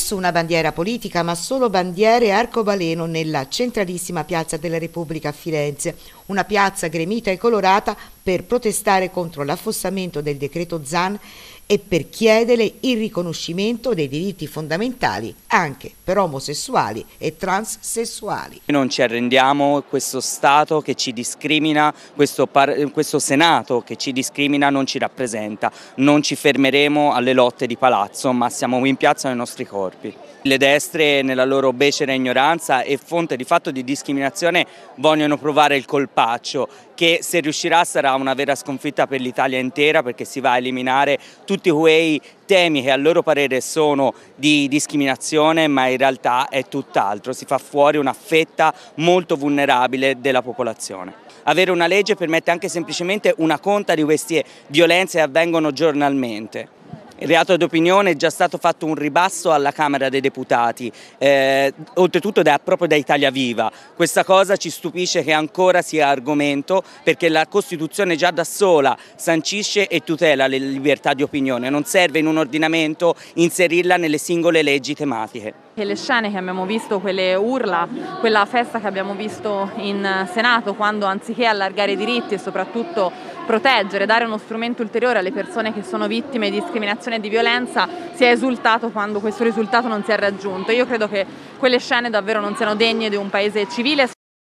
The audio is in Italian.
Nessuna bandiera politica, ma solo bandiere e arcobaleno nella centralissima piazza della Repubblica a Firenze, una piazza gremita e colorata per protestare contro l'affossamento del decreto Zan e per chiedere il riconoscimento dei diritti fondamentali anche per omosessuali e transsessuali. Non ci arrendiamo, questo Stato che ci discrimina, questo Senato che ci discrimina non ci rappresenta, non ci fermeremo alle lotte di palazzo, ma siamo in piazza nei nostri corpi. Le destre nella loro becera ignoranza e fonte di fatto di discriminazione vogliono provare il colpaccio che, se riuscirà, sarà una vera sconfitta per l'Italia intera, perché si va a eliminare tutti quei temi che a loro parere sono di discriminazione, ma in realtà è tutt'altro, si fa fuori una fetta molto vulnerabile della popolazione. Avere una legge permette anche semplicemente una conta di queste violenze che avvengono giornalmente. Il reato d'opinione è già stato fatto un ribasso alla Camera dei Deputati, oltretutto proprio da Italia Viva. Questa cosa ci stupisce che ancora sia argomento, perché la Costituzione già da sola sancisce e tutela le libertà di opinione, non serve in un ordinamento inserirla nelle singole leggi tematiche. Le scene che abbiamo visto, quelle urla, quella festa che abbiamo visto in Senato, quando anziché allargare i diritti e soprattutto proteggere, dare uno strumento ulteriore alle persone che sono vittime di discriminazione e di violenza, si è esultato quando questo risultato non si è raggiunto. Io credo che quelle scene davvero non siano degne di un paese civile.